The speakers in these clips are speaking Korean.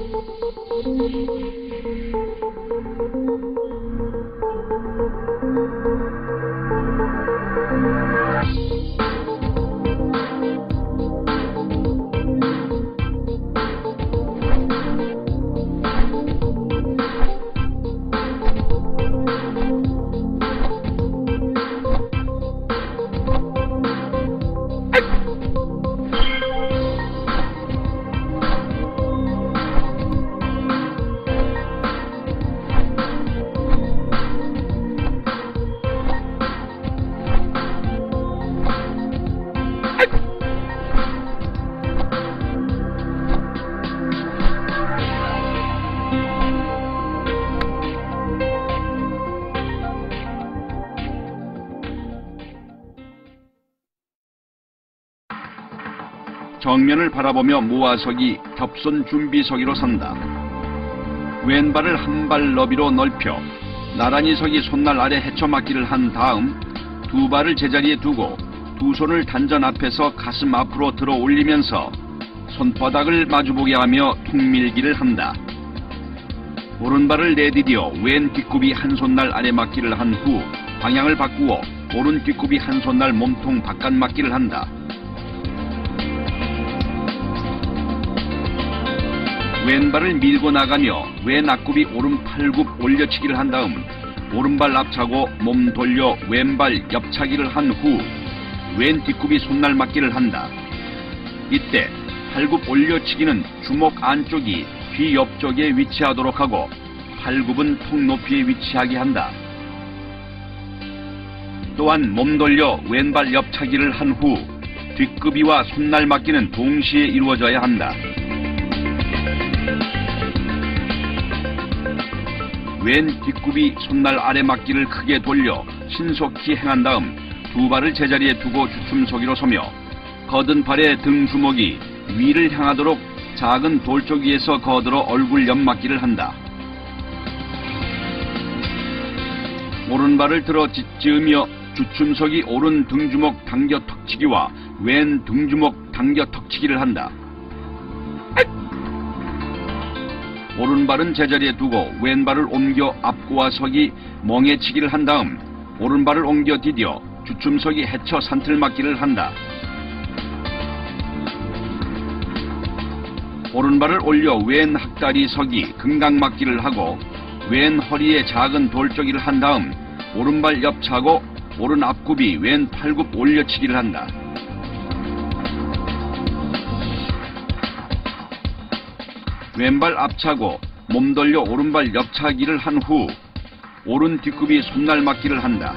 정면을 바라보며 모아서기 겹손 준비서기로 선다. 왼발을 한 발 너비로 넓혀 나란히 서기 손날 아래 헤쳐막기를 한 다음 두 발을 제자리에 두고 두 손을 단전 앞에서 가슴 앞으로 들어 올리면서 손바닥을 마주보게 하며 툭밀기를 한다. 오른발을 내디뎌 왼 뒷굽이 한 손날 아래 막기를 한 후 방향을 바꾸어 오른 뒷굽이 한 손날 몸통 바깥 막기를 한다. 왼발을 밀고 나가며 왼 앞굽이 오른 팔굽 올려치기를 한 다음 오른발 앞차고 몸 돌려 왼발 옆차기를 한 후 왼 뒷굽이 손날 맞기를 한다. 이때 팔굽 올려치기는 주먹 안쪽이 귀 옆쪽에 위치하도록 하고 팔굽은 턱 높이에 위치하게 한다. 또한 몸 돌려 왼발 옆차기를 한 후 뒷굽이와 손날 맞기는 동시에 이루어져야 한다. 왼 뒷굽이 손날 아래 막기를 크게 돌려 신속히 행한 다음 두 발을 제자리에 두고 주춤서기로 서며 거든 팔의 등 주먹이 위를 향하도록 작은 돌조기에서 거들어 얼굴 옆 막기를 한다. 오른발을 들어 짓지으며 주춤서기 오른 등주먹 당겨 턱치기와 왼 등주먹 당겨 턱치기를 한다. 오른발은 제자리에 두고 왼발을 옮겨 앞고와 서기 멍에치기를 한 다음 오른발을 옮겨 디뎌 주춤서기 해쳐 산틀맞기를 한다. 오른발을 올려 왼 학다리 서기 금강맞기를 하고 왼 허리에 작은 돌조기를 한 다음 오른발 옆차고 오른 앞굽이 왼 팔굽 올려치기를 한다. 왼발 앞차고 몸 돌려 오른발 옆차기를 한 후 오른 뒷굽이 손날 맞기를 한다.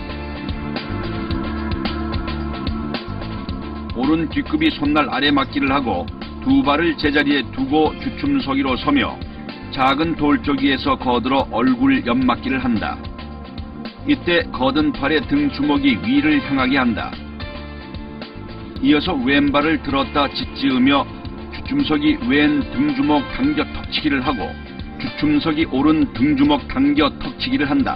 오른 뒷굽이 손날 아래 맞기를 하고 두 발을 제자리에 두고 주춤서기로 서며 작은 돌조기에서 거들어 얼굴 옆 맞기를 한다. 이때 거든 팔의 등 주먹이 위를 향하게 한다. 이어서 왼발을 들었다 짓지으며 주춤서기 왼 등주먹 당겨 턱치기를 하고 주춤서기 오른 등주먹 당겨 턱치기를 한다.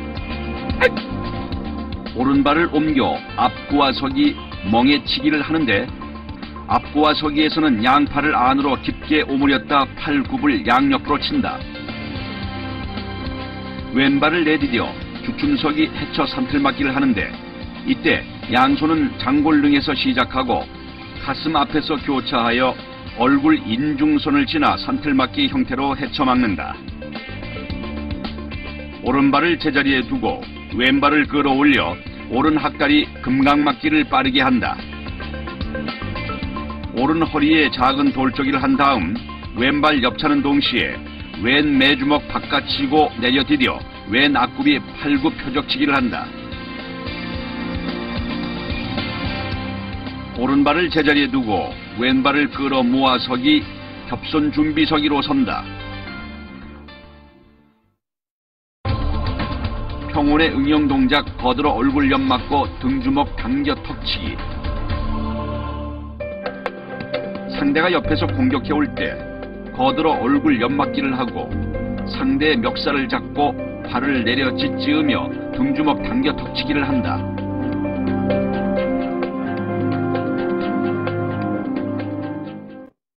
오른발을 옮겨 앞구와 서기 멍에치기를 하는데 앞구와 서기에서는 양팔을 안으로 깊게 오므렸다 팔굽을 양옆으로 친다. 왼발을 내디뎌 주춤서기 해쳐 산틀맞기를 하는데 이때 양손은 장골등에서 시작하고 가슴 앞에서 교차하여 얼굴 인중선을 지나 산틀맞기 형태로 헤쳐막는다. 오른발을 제자리에 두고 왼발을 끌어올려 오른 학다리 금강맞기를 빠르게 한다. 오른 허리에 작은 돌조기를 한 다음 왼발 옆차는 동시에 왼 매주먹 바깥치고 내려디뎌 왼 앞굽이 팔굽 표적치기를 한다. 오른발을 제자리에 두고 왼발을 끌어 모아 서기 겹손 준비서기로 선다. 평온의 응용 동작 거들어 얼굴 옆 맞고 등주먹 당겨 턱치기. 상대가 옆에서 공격해 올 때 거들어 얼굴 옆 맞기를 하고 상대의 멱살을 잡고 발을 내려 짓지으며 등주먹 당겨 턱치기를 한다.